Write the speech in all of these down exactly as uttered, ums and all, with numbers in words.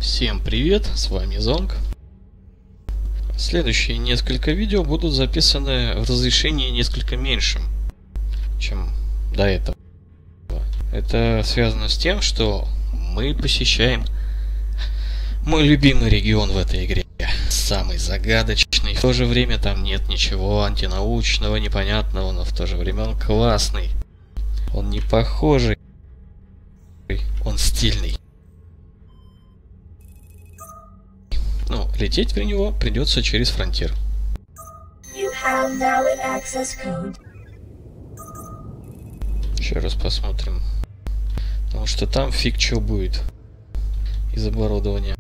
Всем привет, с вами Зонг. Следующие несколько видео будут записаны в разрешении несколько меньшим, чем до этого. Это связано с тем, что мы посещаем мой любимый регион в этой игре. Самый загадочный. В то же время там нет ничего антинаучного, непонятного, но в то же время он классный. Он не похожий. Он стильный. Ну, лететь в него придется через фронтир. Еще раз посмотрим. Потому что там фиг что будет из оборудования.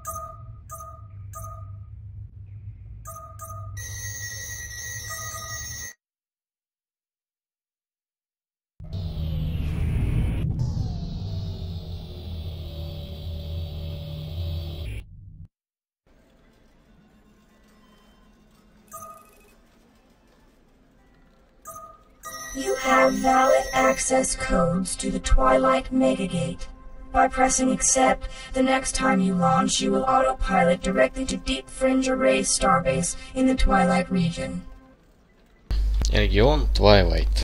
You have valid access codes to the Twilight Megagate. By pressing accept, the next time you launch, you will autopilot directly to Deep Fringe Array Starbase in the Twilight region. Регион Twilight.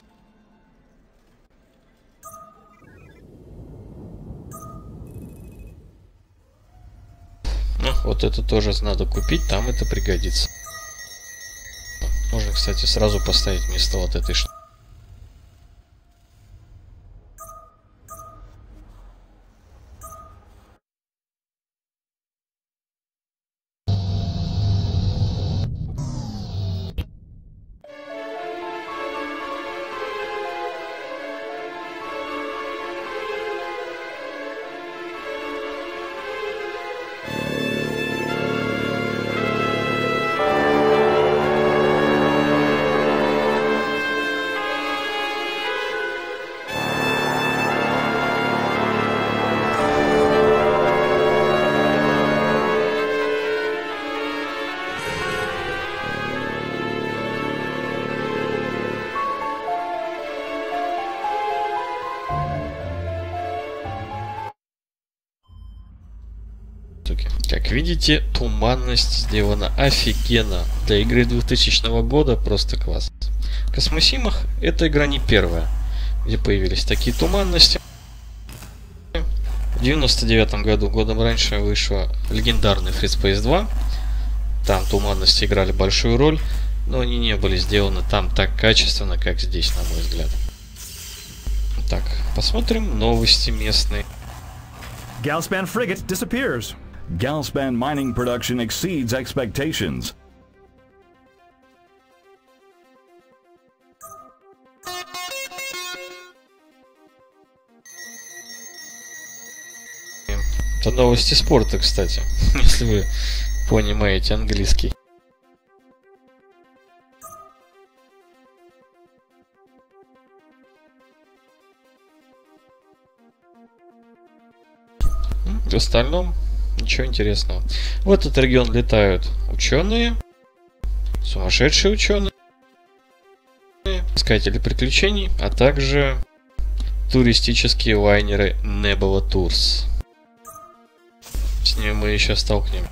Ну, вот это тоже надо купить, там это пригодится. Можно, кстати, сразу поставить вместо вот этой штуки. Как видите, туманность сделана офигенно. Для игры двухтысячного года просто класс. В Космосимах эта игра не первая, где появились такие туманности. В девяносто девятом году, годом раньше, вышла легендарный Free Space два. Там туманности играли большую роль, но они не были сделаны там так качественно, как здесь, на мой взгляд. Так, посмотрим новости местные. Galspan frigate disappears. Galspan mining production exceeds expectations. Это новости спорта, кстати, если вы понимаете английский. В остальном ничего интересного. В этот регион летают ученые, сумасшедшие ученые, искатели приключений, а также туристические лайнеры Nebula Tours. С ними мы еще столкнем.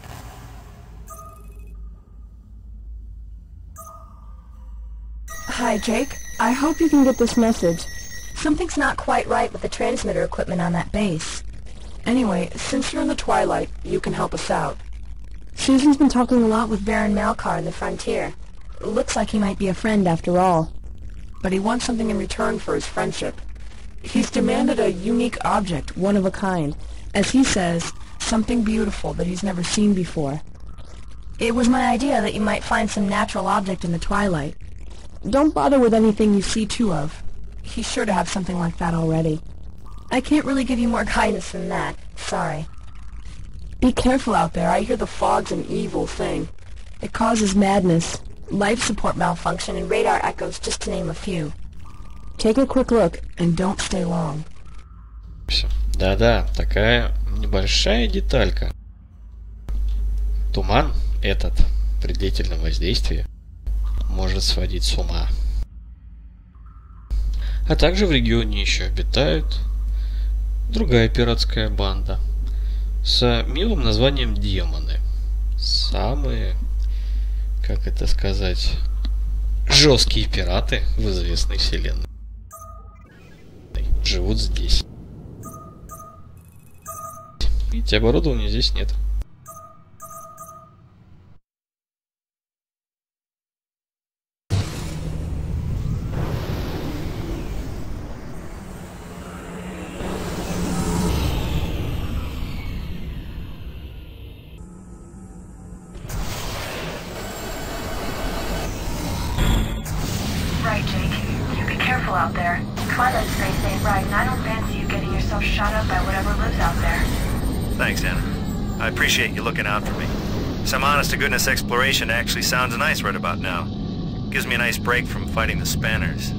Hi, Jake. I hope you can get this message. Something's not quite right with the transmitter equipment on that base. Anyway, since you're in the Twilight, you can help us out. Susan's been talking a lot with Baron Malkar in the Frontier. Looks like he might be a friend after all. But he wants something in return for his friendship. He's demanded a unique object, one of a kind. As he says, something beautiful that he's never seen before. It was my idea that you might find some natural object in the Twilight. Don't bother with anything you see two of. He's sure to have something like that already. I can't really give you more guidance than that. Sorry. Be careful out there. I hear the fog's an evil thing. It causes madness, life support malfunction, and radar echoes, just to name a few. Take a quick look, and don't stay long. Да-да, такая небольшая деталька. Туман этот при длительном воздействии может сводить с ума. А также в регионе еще обитают другая пиратская банда. с милым названием «Демоны». Самые, как это сказать, жесткие пираты в известной вселенной живут здесь. Видите, оборудования здесь нет. Right, Jake. You be careful out there. Twilight space ain't right, and I don't fancy you getting yourself shot up by whatever lives out there. Thanks, Anna. I appreciate you looking out for me. Some honest-to-goodness exploration actually sounds nice right about now. Gives me a nice break from fighting the Spanners.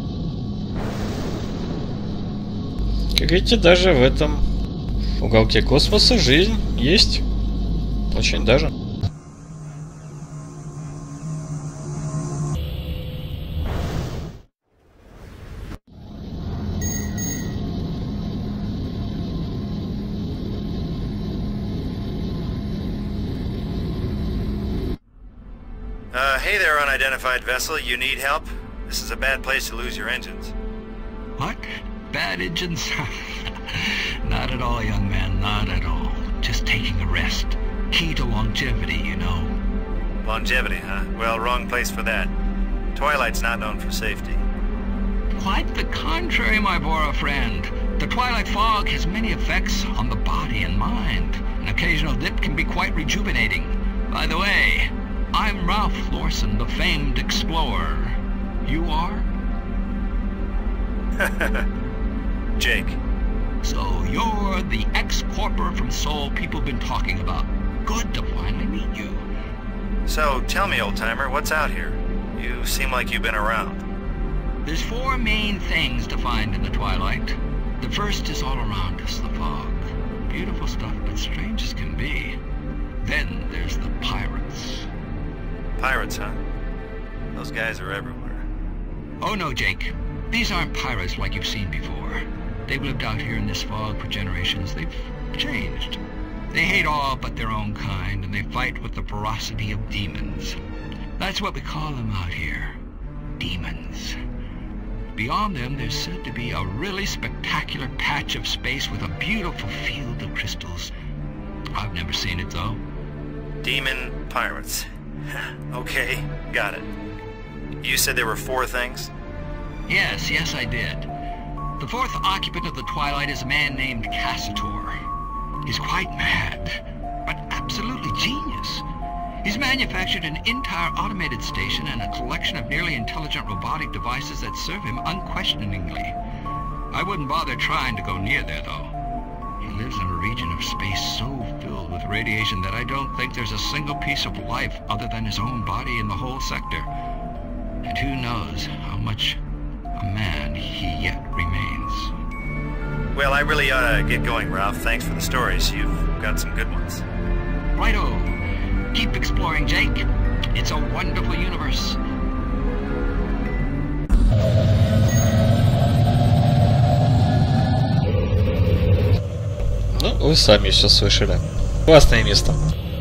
Как видите, даже в этом уголке космоса жизнь есть. Очень даже. Uh, hey there, unidentified vessel. You need help? This is a bad place to lose your engines. What? Bad engines? Not at all, young man, not at all. Just taking a rest. Key to longevity, you know. Longevity, huh? Well, wrong place for that. Twilight's not known for safety. Quite the contrary, my Bora friend. The Twilight Fog has many effects on the body and mind. An occasional dip can be quite rejuvenating. By the way, I'm Ralph Lawson, the famed explorer. You are? Jake. So you're the ex-corporer from Seoul people have been talking about. Good to finally meet you. So, tell me, old-timer, what's out here? You seem like you've been around. There's four main things to find in the Twilight. The first is all around us, the fog. Beautiful stuff, but strange as can be. Then there's the pirates. Pirates, huh? Those guys are everywhere. Oh no, Jake. These aren't pirates like you've seen before. They've lived out here in this fog for generations. They've changed. They hate all but their own kind, and they fight with the ferocity of demons. That's what we call them out here. Demons. Beyond them, there's said to be a really spectacular patch of space with a beautiful field of crystals. I've never seen it, though. Demon pirates. Okay, got it. You said there were four things? Yes, yes, I did. The fourth occupant of the Twilight is a man named Cassitor. He's quite mad, but absolutely genius. He's manufactured an entire automated station and a collection of nearly intelligent robotic devices that serve him unquestioningly. I wouldn't bother trying to go near there, though. He lives in a region of space so filled with radiation that I don't think there's a single piece of life other than his own body in the whole sector. And who knows how much a man he yet remains. Well, I really ought to get going, Ralph. Thanks for the stories. You've got some good ones. Righto. Keep exploring, Jake. It's a wonderful universe. Ну, вы сами все слышали. Классное место.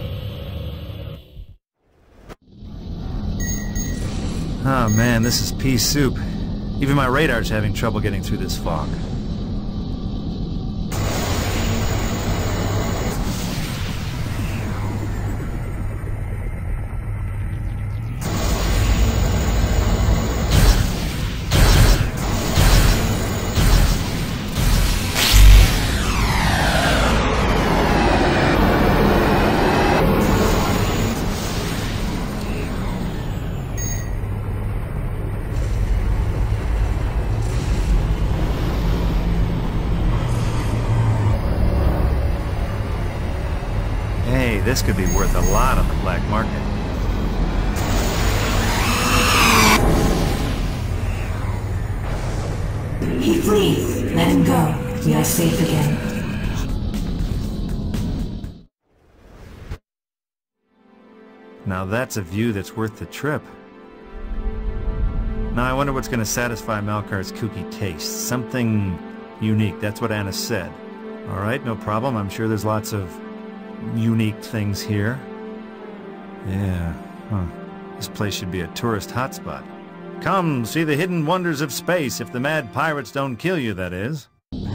Oh man, this is pea soup. Even my radar's having trouble getting through this fog. This could be worth a lot on the black market. He flees. Let him go. We are safe again. Now that's a view that's worth the trip. Now I wonder what's going to satisfy Malkar's kooky taste. Something unique, that's what Anna said. All right, no problem. I'm sure there's lots of unique things here. Yeah, huh. This place should be a tourist hotspot. Come, see the hidden wonders of space, if the mad pirates don't kill you, that is.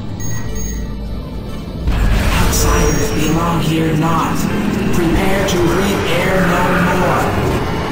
Outsiders belong here not. Prepare to breathe air no more.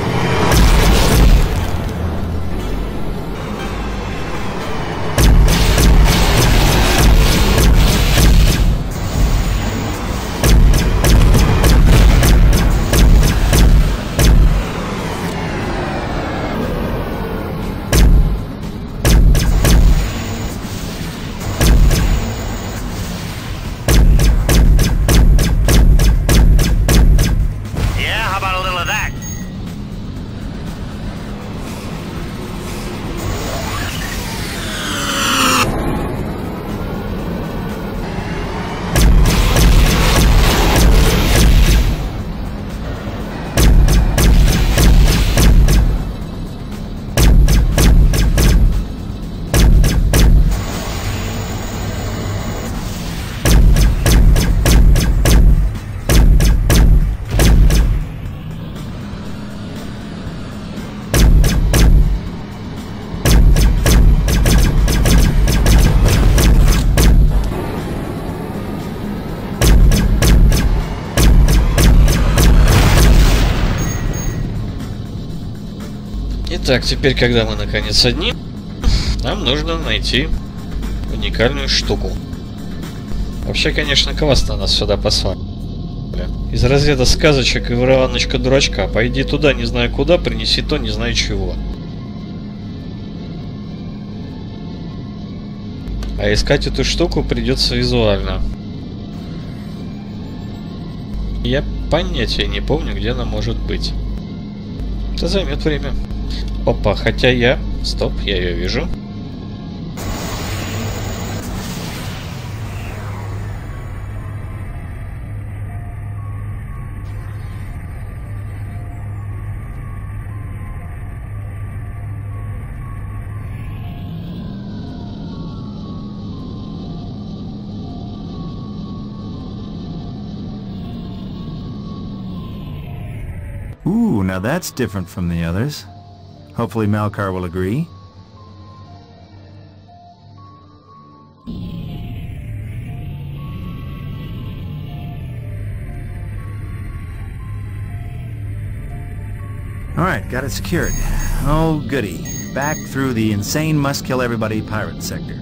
Итак, теперь, когда мы наконец одни, нам нужно найти уникальную штуку. Вообще, конечно, классно нас сюда послали. Из разряда сказочек и ворованочка дурачка. Пойди туда, не знаю куда, принеси то, не знаю чего. А искать эту штуку придется визуально. Я понятия не помню, где она может быть. Это займет время. Опа, хотя я... Стоп, я ее вижу. Ooh, now that's different from the others. Hopefully Malkar will agree. Alright, got it secured. Oh, goody. Back through the insane must-kill-everybody pirate sector.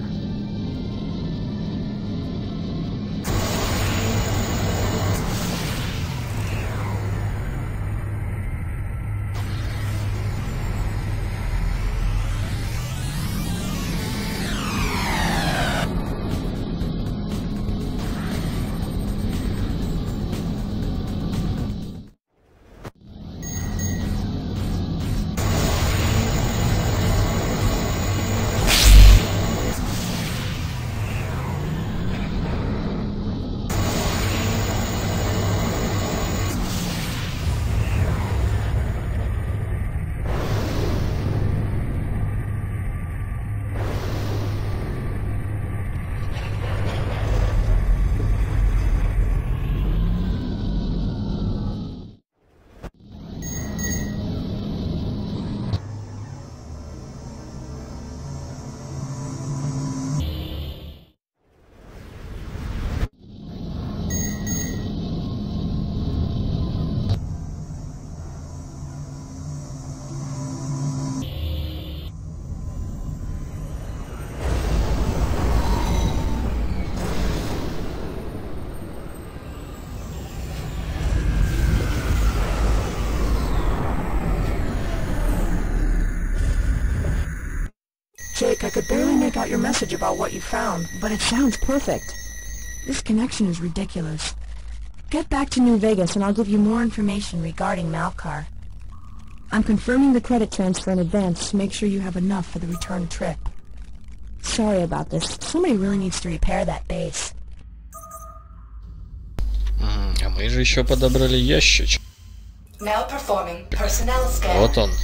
Jake, I could barely make out your message about what you found, but it sounds perfect. This connection is ridiculous. Get back to New Vegas and I'll give you more information regarding Malkar. I'm confirming the credit transfer in advance to make sure you have enough for the return trip. Sorry about this. Somebody really needs to repair that base. Mm, а мы же еще подобрали ящичек. Вот он.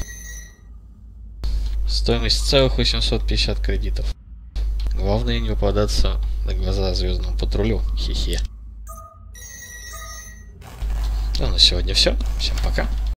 Стоимость целых восемьсот пятьдесят кредитов. Главное не попадаться на глаза звездному патрулю. Хе-хе. Ну, на сегодня все. Всем пока.